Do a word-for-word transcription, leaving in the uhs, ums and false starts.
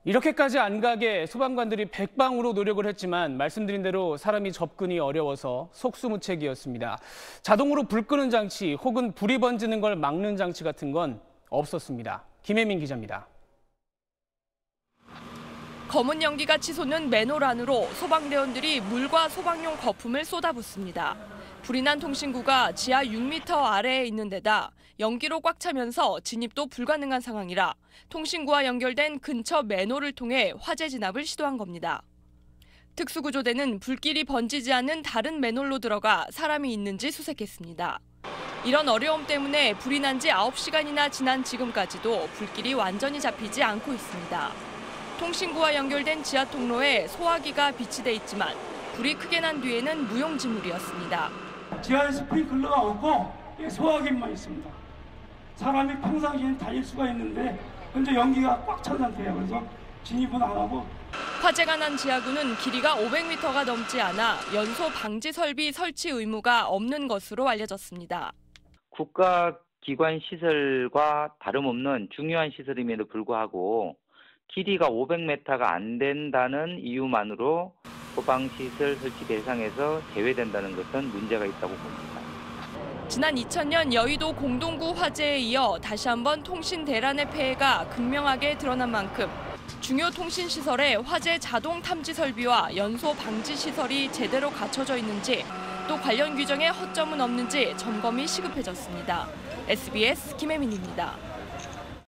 이렇게까지 안 가게 소방관들이 백방으로 노력을 했지만 말씀드린 대로 사람이 접근이 어려워서 속수무책이었습니다. 자동으로 불 끄는 장치 혹은 불이 번지는 걸 막는 장치 같은 건 없었습니다. 김혜민 기자입니다. 검은 연기가 치솟는 맨홀 안으로 소방대원들이 물과 소방용 거품을 쏟아붓습니다. 불이 난 통신구가 지하 육 미터 아래에 있는 데다 연기로 꽉 차면서 진입도 불가능한 상황이라 통신구와 연결된 근처 맨홀을 통해 화재 진압을 시도한 겁니다. 특수구조대는 불길이 번지지 않는 다른 맨홀로 들어가 사람이 있는지 수색했습니다. 이런 어려움 때문에 불이 난 지 아홉 시간이나 지난 지금까지도 불길이 완전히 잡히지 않고 있습니다. 통신구와 연결된 지하 통로에 소화기가 비치돼 있지만 불이 크게 난 뒤에는 무용지물이었습니다. 지하에 스프링클러가 없고 소화기만 있습니다. 사람이 평상시엔 다닐 수가 있는데 현재 연기가 꽉 찬 상태예요. 그래서 진입은 안 하고. 화재가 난 지하구는 길이가 오백 미터가 넘지 않아 연소 방지 설비 설치 의무가 없는 것으로 알려졌습니다. 국가기관 시설과 다름없는 중요한 시설임에도 불구하고 길이가 오백 미터가 안 된다는 이유만으로 소방시설 설치 대상에서 제외된다는 것은 문제가 있다고 봅니다. 지난 이천 년 여의도 공동구 화재에 이어 다시 한번 통신 대란의 폐해가 극명하게 드러난 만큼 중요 통신시설에 화재 자동 탐지 설비와 연소 방지 시설이 제대로 갖춰져 있는지 또 관련 규정에 허점은 없는지 점검이 시급해졌습니다. 에스비에스 김혜민입니다.